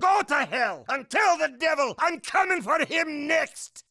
Go to hell and tell the devil I'm coming for him next!